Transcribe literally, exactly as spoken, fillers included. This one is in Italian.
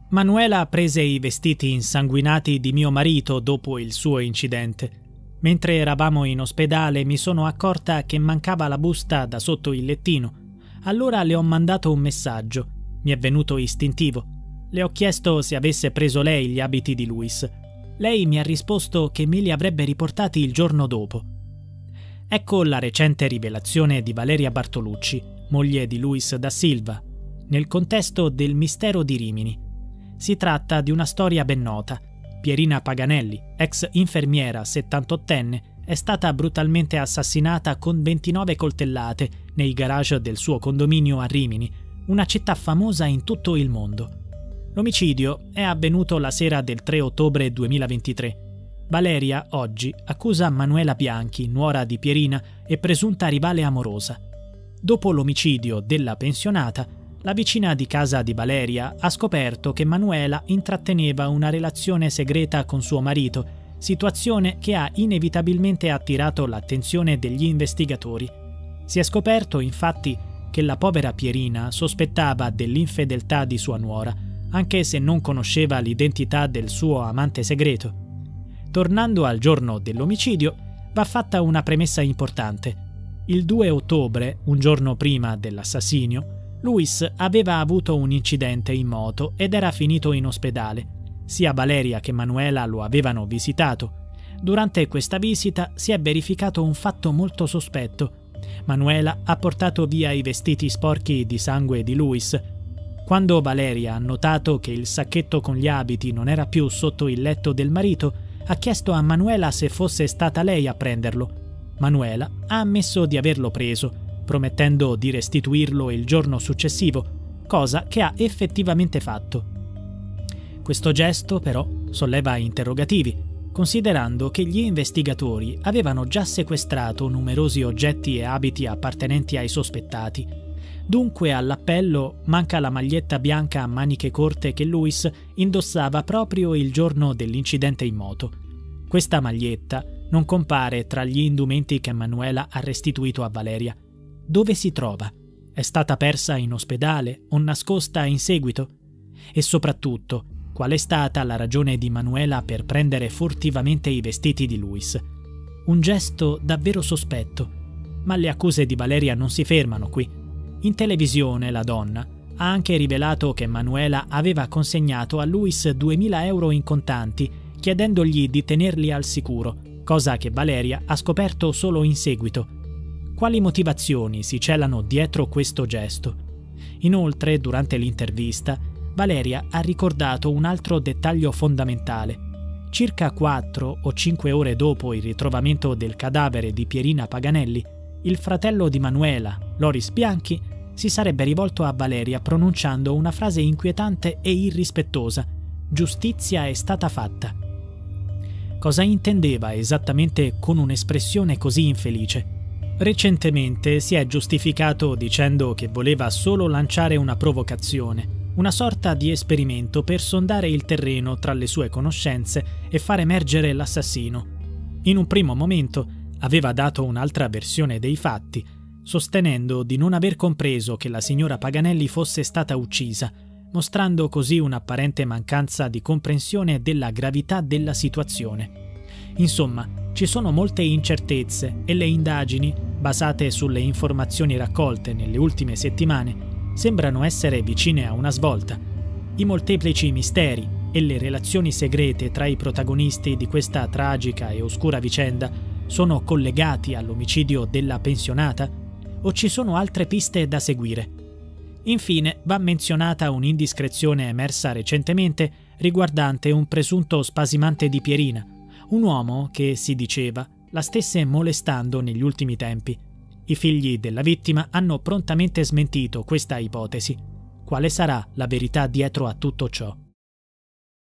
Manuela prese i vestiti insanguinati di mio marito dopo il suo incidente. Mentre eravamo in ospedale mi sono accorta che mancava la busta da sotto il lettino. Allora le ho mandato un messaggio. Mi è venuto istintivo. Le ho chiesto se avesse preso lei gli abiti di Luis. Lei mi ha risposto che me li avrebbe riportati il giorno dopo. Ecco la recente rivelazione di Valeria Bartolucci, moglie di Luis da Silva, nel contesto del mistero di Rimini. Si tratta di una storia ben nota. Pierina Paganelli, ex infermiera settantottenne, è stata brutalmente assassinata con ventinove coltellate nei garage del suo condominio a Rimini, una città famosa in tutto il mondo. L'omicidio è avvenuto la sera del tre ottobre duemilaventitré. Valeria, oggi, accusa Manuela Bianchi, nuora di Pierina e presunta rivale amorosa. Dopo l'omicidio della pensionata, la vicina di casa di Valeria ha scoperto che Manuela intratteneva una relazione segreta con suo marito, situazione che ha inevitabilmente attirato l'attenzione degli investigatori. Si è scoperto, infatti, che la povera Pierina sospettava dell'infedeltà di sua nuora, anche se non conosceva l'identità del suo amante segreto. Tornando al giorno dell'omicidio, va fatta una premessa importante. Il due ottobre, un giorno prima dell'assassinio, Luis aveva avuto un incidente in moto ed era finito in ospedale. Sia Valeria che Manuela lo avevano visitato. Durante questa visita si è verificato un fatto molto sospetto. Manuela ha portato via i vestiti sporchi di sangue di Luis. Quando Valeria ha notato che il sacchetto con gli abiti non era più sotto il letto del marito, ha chiesto a Manuela se fosse stata lei a prenderlo. Manuela ha ammesso di averlo preso, promettendo di restituirlo il giorno successivo, cosa che ha effettivamente fatto. Questo gesto, però, solleva interrogativi, considerando che gli investigatori avevano già sequestrato numerosi oggetti e abiti appartenenti ai sospettati. Dunque all'appello manca la maglietta bianca a maniche corte che Luis indossava proprio il giorno dell'incidente in moto. Questa maglietta non compare tra gli indumenti che Manuela ha restituito a Valeria. Dove si trova? È stata persa in ospedale o nascosta in seguito? E soprattutto, qual è stata la ragione di Manuela per prendere furtivamente i vestiti di Luis? Un gesto davvero sospetto. Ma le accuse di Valeria non si fermano qui. In televisione la donna ha anche rivelato che Manuela aveva consegnato a Luis duemila euro in contanti, chiedendogli di tenerli al sicuro, cosa che Valeria ha scoperto solo in seguito. Quali motivazioni si celano dietro questo gesto? Inoltre, durante l'intervista, Valeria ha ricordato un altro dettaglio fondamentale. Circa quattro o cinque ore dopo il ritrovamento del cadavere di Pierina Paganelli, il fratello di Manuela, Loris Bianchi, si sarebbe rivolto a Valeria pronunciando una frase inquietante e irrispettosa: «Giustizia è stata fatta». Cosa intendeva esattamente con un'espressione così infelice? Recentemente si è giustificato dicendo che voleva solo lanciare una provocazione, una sorta di esperimento per sondare il terreno tra le sue conoscenze e far emergere l'assassino. In un primo momento aveva dato un'altra versione dei fatti, sostenendo di non aver compreso che la signora Paganelli fosse stata uccisa, mostrando così un'apparente mancanza di comprensione della gravità della situazione. Insomma, ci sono molte incertezze e le indagini, basate sulle informazioni raccolte nelle ultime settimane, sembrano essere vicine a una svolta. I molteplici misteri e le relazioni segrete tra i protagonisti di questa tragica e oscura vicenda sono collegati all'omicidio della pensionata? O ci sono altre piste da seguire? Infine va menzionata un'indiscrezione emersa recentemente riguardante un presunto spasimante di Pierina, un uomo che, si diceva, la stesse molestando negli ultimi tempi. I figli della vittima hanno prontamente smentito questa ipotesi. Quale sarà la verità dietro a tutto ciò?